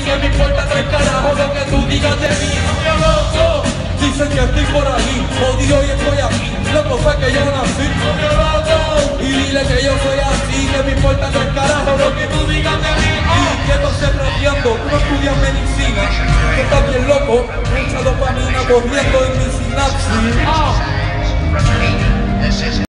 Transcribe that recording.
que me importa tres carajos lo que tú digas de mí. Loco, dicen que estoy por ahí, jodido y estoy aquí. Loco fue que yo nací, loco, y dile que yo soy así, que me importa tres carajos lo que tú digas de mí. Y quieto rapeando, tú no estudias medicina, tú estás bien loco, mucha dopamina corriendo en mi sinapsis.